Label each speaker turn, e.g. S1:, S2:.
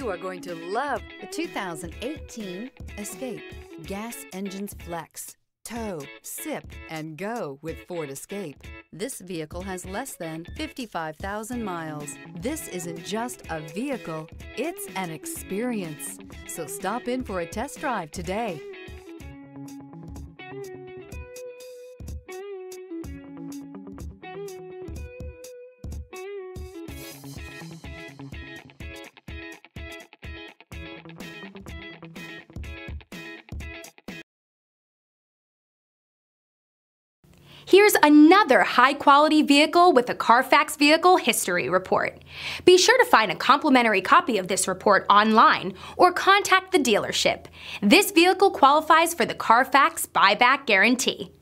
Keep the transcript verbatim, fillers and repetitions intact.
S1: You are going to love the two thousand eighteen Escape. Gas engines flex, tow, sip, and go with Ford Escape. This vehicle has less than fifty-five thousand miles. This isn't just a vehicle, it's an experience. So stop in for a test drive today.
S2: Here's another high-quality vehicle with a Carfax Vehicle History Report. Be sure to find a complimentary copy of this report online or contact the dealership. This vehicle qualifies for the Carfax Buyback Guarantee.